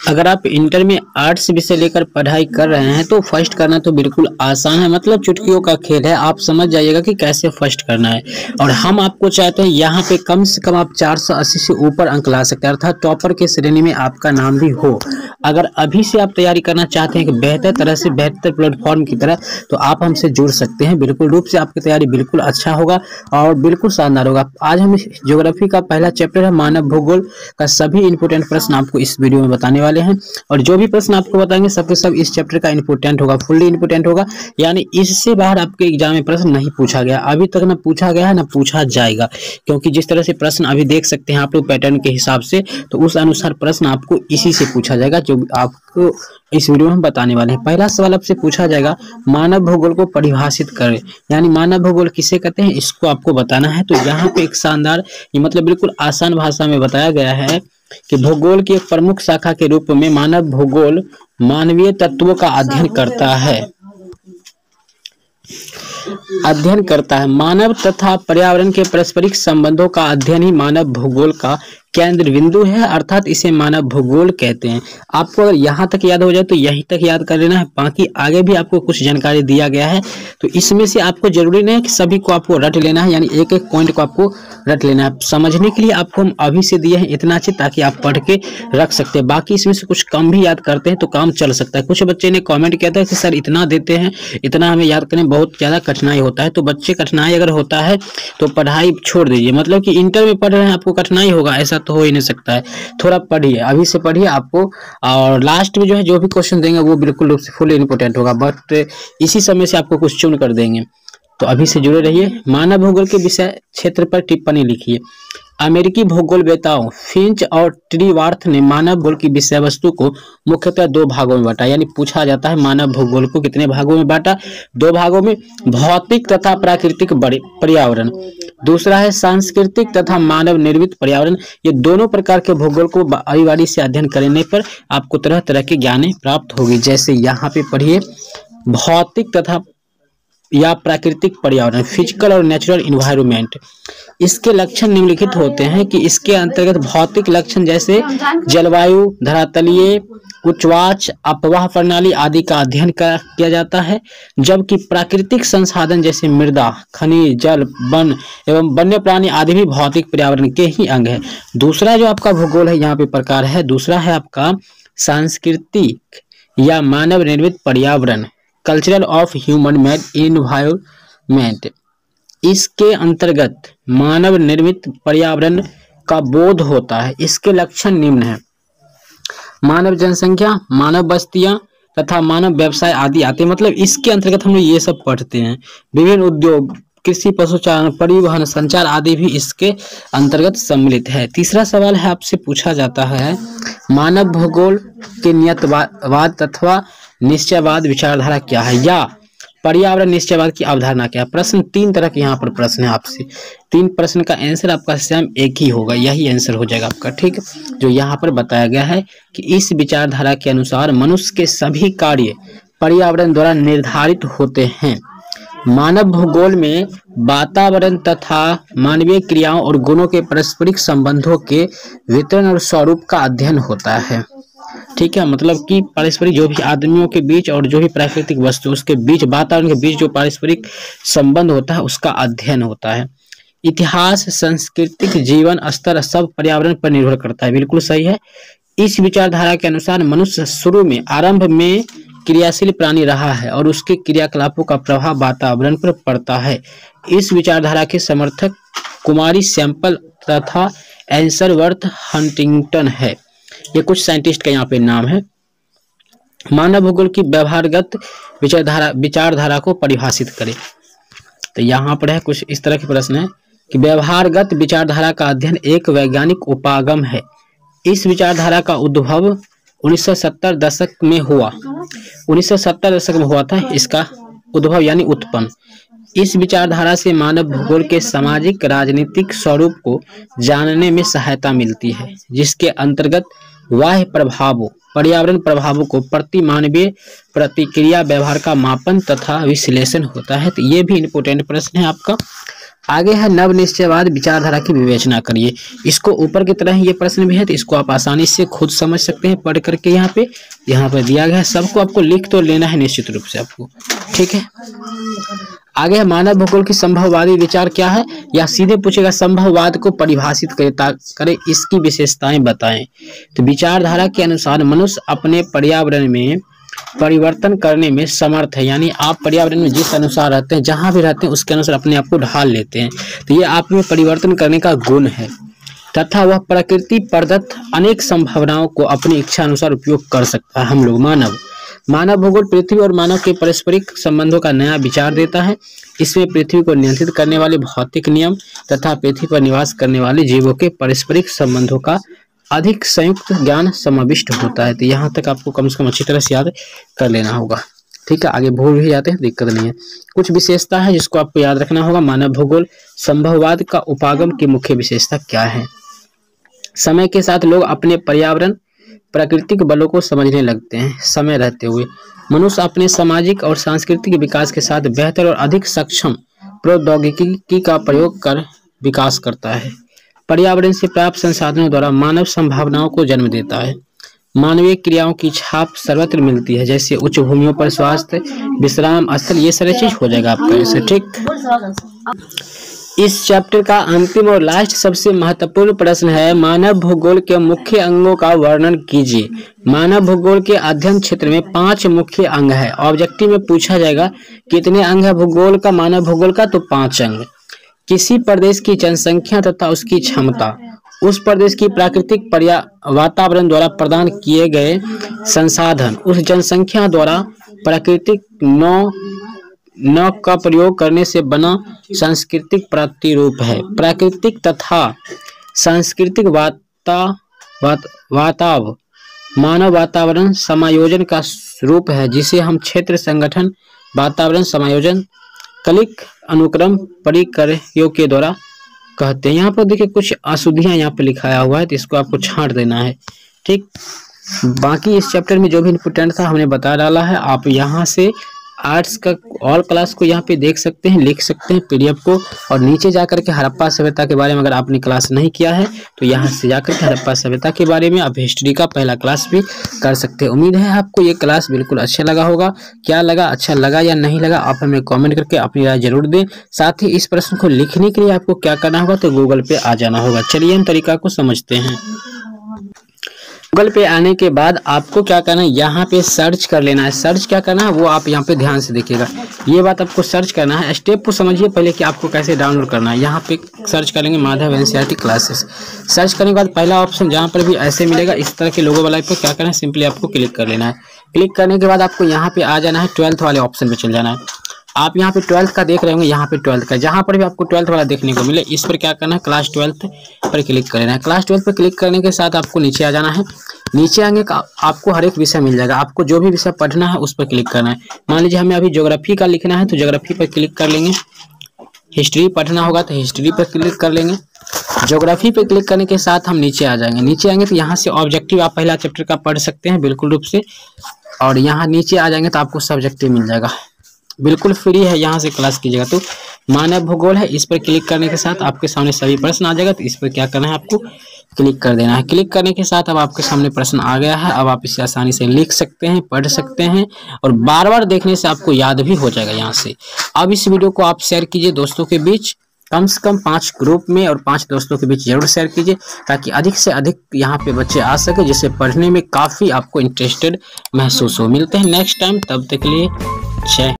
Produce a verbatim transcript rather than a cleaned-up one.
अगर आप इंटर में आर्ट्स विषय लेकर पढ़ाई कर रहे हैं तो फर्स्ट करना तो बिल्कुल आसान है, मतलब चुटकियों का खेल है। आप समझ जाइएगा कि कैसे फर्स्ट करना है। और हम आपको चाहते हैं यहाँ पे कम से कम आप चार सौ अस्सी से ऊपर अंक ला सकते हैं, अर्थात टॉपर के श्रेणी में आपका नाम भी हो। अगर अभी से आप तैयारी करना चाहते हैं कि बेहतर तरह से बेहतर प्लेटफॉर्म की तरह, तो आप हमसे जुड़ सकते हैं। बिल्कुल रूप से आपकी तैयारी बिल्कुल अच्छा होगा और बिल्कुल शानदार होगा। आज हम ज्योग्राफी का पहला चैप्टर है मानव भूगोल का सभी इंपोर्टेंट प्रश्न आपको इस वीडियो में बताने वाले हैं। और जो भी प्रश्न आपको बताएंगे सबके सब इस चैप्टर का इंपोर्टेंट होगा, फुल्ली इंपोर्टेंट होगा, यानी इससे बाहर आपके एग्जाम में प्रश्न नहीं पूछा गया, अभी तक ना पूछा गया है ना पूछा जाएगा। क्योंकि जिस तरह से प्रश्न अभी देख सकते हैं आप लोग पैटर्न के हिसाब से, तो उस अनुसार प्रश्न आपको इसी से पूछा जाएगा जो आपको इस वीडियो में हम बताने वाले हैं। पहला सवाल आपसे पूछा जाएगा, मानव भूगोल को परिभाषित करें, यानी मानव भूगोल किसे कहते हैं इसको आपको बताना है। तो यहाँ पे एक शानदार, ये मतलब बिल्कुल आसान भाषा में बताया गया है कि भूगोल की एक प्रमुख शाखा के रूप में मानव भूगोल मानवीय तत्वों का अध्ययन करता है अध्ययन करता है मानव तथा पर्यावरण के पारस्परिक संबंधों का अध्ययन ही मानव भूगोल का केंद्र बिंदु है, अर्थात इसे मानव भूगोल कहते हैं। आपको अगर यहाँ तक याद हो जाए तो यहीं तक याद कर लेना है, बाकी आगे भी आपको कुछ जानकारी दिया गया है। तो इसमें से आपको जरूरी नहीं है कि सभी को आपको रट लेना है, यानी एक एक पॉइंट को आपको रट लेना है। समझने के लिए आपको हम अभी से दिए हैं इतना अच्छे, ताकि आप पढ़ के रख सकते हैं। बाकी इसमें से कुछ कम भी याद करते हैं तो काम चल सकता है। कुछ बच्चे ने कॉमेंट किया था कि सर इतना देते हैं, इतना हमें याद करने बहुत ज्यादा कठिनाई होता है। तो बच्चे कठिनाई अगर होता है तो पढ़ाई छोड़ दीजिए, मतलब कि इंटर में पढ़ रहे हैं आपको कठिनाई होगा ऐसा तो हो ही नहीं सकता है। थोड़ा पढ़िए, अभी से पढ़िए आपको, और लास्ट में जो है जो भी क्वेश्चन देंगे वो बिल्कुल फुल इंपोर्टेंट होगा, बट इसी समय से आपको कुछ चुन कर देंगे। तो अभी से जुड़े रहिए। मानव भूगोल के विषय क्षेत्र पर टिप्पणी लिखिए। अमेरिकी भूगोलवेताओं फिंच और ट्रीवार्थ ने मानव भूगोल की विषय वस्तु को मुख्यतः दो भागों में बांटा, यानी पूछा जाता है मानव भूगोल को कितने भागों में बांटा, दो भागों में, भौतिक तथा प्राकृतिक पर्यावरण, दूसरा है सांस्कृतिक तथा मानव निर्मित पर्यावरण। ये दोनों प्रकार के भूगोल को बारी बारी से अध्ययन करने पर आपको तरह तरह की ज्ञान प्राप्त होगी। जैसे यहाँ पे पढ़िए, भौतिक तथा या प्राकृतिक पर्यावरण, फिजिकल और नेचुरल इन्वायरमेंट। इसके लक्षण निम्नलिखित होते हैं कि इसके अंतर्गत भौतिक लक्षण जैसे जलवायु, धरातलीय, उच्चवाच, अपवाह प्रणाली आदि का अध्ययन किया जाता है, जबकि प्राकृतिक संसाधन जैसे मृदा, खनिज, जल, वन एवं वन्य प्राणी आदि भी भौतिक पर्यावरण के ही अंग है। दूसरा जो आपका भूगोल है यहाँ पे प्रकार है, दूसरा है आपका सांस्कृतिक या मानव निर्मित पर्यावरण, cultural of human made environment. इसके अंतर्गत मानव निर्मित पर्यावरण का बोध होता है। इसके लक्षण निम्न हैं, मानव जनसंख्या, मानव बस्तियां तथा मानव व्यवसाय आदि आते हैं, मतलब इसके अंतर्गत हम लोग ये सब पढ़ते हैं। विभिन्न उद्योग, कृषि, पशुचारण, परिवहन, संचार आदि भी इसके अंतर्गत सम्मिलित है। तीसरा सवाल है आपसे पूछा जाता है, मानव भूगोल के नियतवाद अथवा निश्चयवाद विचारधारा क्या है, या पर्यावरण निश्चयवाद की अवधारणा क्या है। प्रश्न तीन तरह के यहाँ पर प्रश्न है आपसे, तीन प्रश्न का आंसर आपका सेम एक ही होगा, यही आंसर हो जाएगा आपका, ठीक है। जो यहाँ पर बताया गया है कि इस विचारधारा के अनुसार मनुष्य के सभी कार्य पर्यावरण द्वारा निर्धारित होते हैं। मानव भूगोल में वातावरण तथा मानवीय क्रियाओं और गुणों के पारस्परिक संबंधों के वितरण और स्वरूप का अध्ययन होता है, ठीक है। मतलब कि पारस्परिक जो भी आदमियों के बीच और जो भी प्राकृतिक वस्तु उसके बीच, वातावरण के बीच जो पारस्परिक संबंध होता है उसका अध्ययन होता है। इतिहास, सांस्कृतिक, जीवन स्तर सब पर्यावरण पर निर्भर करता है, बिल्कुल सही है। इस विचारधारा के अनुसार मनुष्य शुरू में आरंभ में क्रियाशील प्राणी रहा है और उसके क्रियाकलापों का प्रभाव वातावरण पर पड़ता है। इस विचारधारा के समर्थक कुमारी सैंपल तथा एंसरवर्थ हंटिंगटन है। ये कुछ साइंटिस्ट का यहाँ पे नाम है। मानव भूगोल की व्यवहारगत विचारधारा विचारधारा को परिभाषित करें। तो यहाँ पर है कुछ इस तरह के प्रश्न है कि व्यवहारगत विचारधारा का अध्ययन एक वैज्ञानिक उपागम है। इस विचारधारा का उद्भव उन्नीस सौ सत्तर दशक में हुआ उन्नीस सौ सत्तर दशक में हुआ था इसका उद्भव यानी उत्पन्न। इस विचारधारा से मानव भूगोल के सामाजिक राजनीतिक स्वरूप को जानने में सहायता मिलती है, जिसके अंतर्गत बाह्य प्रभावों, पर्यावरण प्रभावों को प्रति मानवीय प्रतिक्रिया व्यवहार का मापन तथा विश्लेषण होता है। तो ये भी इंपोर्टेंट प्रश्न है आपका। आगे है नव निश्चयवाद विचारधारा की विवेचना करिए। इसको ऊपर की तरह ही ये प्रश्न भी है, तो इसको आप आसानी से खुद समझ सकते हैं पढ़ करके। यहाँ पे यहाँ पर दिया गया है, सबको आपको लिख तो लेना है निश्चित रूप से आपको, ठीक है। आगे है मानव भूगोल की संभववादी विचार क्या है, या सीधे पूछेगा संभववाद को परिभाषित करे, इसकी विशेषताएं बताएं। तो विचारधारा के अनुसार मनुष्य अपने पर्यावरण में परिवर्तन करने में समर्थ है, यानी आप पर्यावरण में जिस अनुसार रहते हैं, जहां भी रहते हैं उसके अनुसार अपने आप को ढाल लेते हैं, तो ये आप में परिवर्तन करने का गुण है, तथा वह प्रकृति प्रदत्त अनेक संभावनाओं को अपनी इच्छा अनुसार उपयोग कर सकता है। हम लोग मानव मानव भूगोल पृथ्वी और मानव के पारस्परिक संबंधों का नया विचार देता है। इसमें पृथ्वी को नियंत्रित करने वाले भौतिक नियम तथा पृथ्वी पर निवास करने वाले जीवों के पारस्परिक संबंधों का अधिक संयुक्त ज्ञान समाविष्ट होता है। तो यहाँ तक आपको कम से कम अच्छी तरह से याद कर लेना होगा, ठीक है। आगे भूल भी जाते हैं, दिक्कत नहीं है। कुछ विशेषता है जिसको आपको याद रखना होगा। मानव भूगोल संभववाद का उपागम की मुख्य विशेषता क्या है। समय के साथ लोग अपने पर्यावरण प्राकृतिक बलों को समझने लगते हैं। समय रहते हुए मनुष्य अपने सामाजिक और सांस्कृतिक विकास के साथ बेहतर और अधिक सक्षम प्रौद्योगिकी का प्रयोग कर विकास करता है। पर्यावरण से प्राप्त संसाधनों द्वारा मानव संभावनाओं को जन्म देता है। मानवीय क्रियाओं की छाप सर्वत्र मिलती है, जैसे उच्च भूमियों पर स्वास्थ्य, विश्राम स्थल, ये सारी चीज हो जाएगा आपका ऐसे, ठीक। इस चैप्टर का अंतिम और लास्ट सबसे महत्वपूर्ण प्रश्न है, मानव भूगोल के मुख्य अंगों का वर्णन कीजिए। मानव भूगोल के अध्ययन क्षेत्र में पांच मुख्य अंग है। ऑब्जेक्टिव में पूछा जाएगा कितने अंग है भूगोल का, मानव भूगोल का, तो पांच अंग। किसी प्रदेश की जनसंख्या तथा उसकी क्षमता, उस प्रदेश की प्राकृतिक पर्या वातावरण द्वारा प्रदान किए गए संसाधन, उस जनसंख्या द्वारा प्राकृतिक नौ न का प्रयोग करने से बना सांस्कृतिक प्रतिरूप है। प्राकृतिक तथा सांस्कृतिक वाता वात, वाताव मानव वातावरण समायोजन का रूप है, जिसे हम क्षेत्र संगठन वातावरण समायोजन कलिक अनुक्रम परिकर्यों के द्वारा कहते हैं। यहाँ पर देखिए कुछ अशुद्धियां यहाँ पे लिखाया हुआ है, तो इसको आपको छांट देना है, ठीक। बाकी इस चैप्टर में जो भी इम्पोर्टेंट था हमने बता डाला है। आप यहाँ से आर्ट्स का ऑल क्लास को यहाँ पे देख सकते हैं, लिख सकते हैं पीडीएफ को, और नीचे जाकर के हड़प्पा सभ्यता के बारे में अगर आपने क्लास नहीं किया है तो यहाँ से जाकर के हड़प्पा सभ्यता के बारे में आप हिस्ट्री का पहला क्लास भी कर सकते हैं। उम्मीद है आपको ये क्लास बिल्कुल अच्छा लगा होगा। क्या लगा, अच्छा लगा या नहीं लगा, आप हमें कॉमेंट करके अपनी राय जरूर दें। साथ ही इस प्रश्न को लिखने के लिए आपको क्या करना होगा, तो गूगल पे आ जाना होगा। चलिए हम तरीका को समझते हैं। गूगल पे आने के बाद आपको क्या करना है, यहाँ पे सर्च कर लेना है। सर्च क्या करना है वो आप यहाँ पे ध्यान से देखिएगा, ये बात आपको सर्च करना है। स्टेप को समझिए पहले कि आपको कैसे डाउनलोड करना है। यहाँ पे सर्च करेंगे माधव एनसीईआरटी क्लासेस। सर्च करने के बाद पहला ऑप्शन जहाँ पर भी ऐसे मिलेगा इस तरह के लोगो वाला, पर क्या करना है, सिंपली आपको क्लिक कर लेना है। क्लिक करने के बाद आपको यहाँ पे आ जाना है, ट्वेल्थ वाले ऑप्शन पे चल जाना है। आप यहाँ पे ट्वेल्थ का देख रहे होंगे, यहाँ पे ट्वेल्थ का, जहाँ पर भी आपको ट्वेल्थ वाला देखने को मिले इस पर क्या करना है, क्लास ट्वेल्थ पर क्लिक कर लेना है। क्लास ट्वेल्थ पर क्लिक करने के साथ आपको नीचे आ जाना है। नीचे आगे का आपको हर एक विषय मिल जाएगा, आपको जो भी विषय पढ़ना है उस पर क्लिक करना है। मान लीजिए हमें अभी ज्योग्राफी का लिखना है तो ज्योग्राफी पर क्लिक कर लेंगे। हिस्ट्री पढ़ना होगा तो हिस्ट्री पर क्लिक कर लेंगे। ज्योग्राफी पर क्लिक करने के साथ हम नीचे आ जाएंगे। नीचे आएंगे तो यहाँ से ऑब्जेक्टिव आप पहला चैप्टर का पढ़ सकते हैं बिल्कुल रूप से, और यहाँ नीचे आ जाएंगे तो आपको सब्जेक्टिव मिल जाएगा, बिल्कुल फ्री है, यहाँ से क्लास कीजिएगा। तो मानव भूगोल है, इस पर क्लिक करने के साथ आपके सामने सभी प्रश्न आ जाएगा, तो इस पर क्या करना है, आपको क्लिक कर देना है। क्लिक करने के साथ अब आपके सामने प्रश्न आ गया है। अब आप इसे आसानी से लिख सकते हैं, पढ़ सकते हैं, और बार बार देखने से आपको याद भी हो जाएगा यहाँ से। अब इस वीडियो को आप शेयर कीजिए दोस्तों के बीच, कम से कम पांच ग्रुप में और पांच दोस्तों के बीच जरूर शेयर कीजिए, ताकि अधिक से अधिक यहाँ पे बच्चे आ सके, जिससे पढ़ने में काफ़ी आपको इंटरेस्टेड महसूस हो। मिलते हैं नेक्स्ट टाइम, तब तक के लिए जय।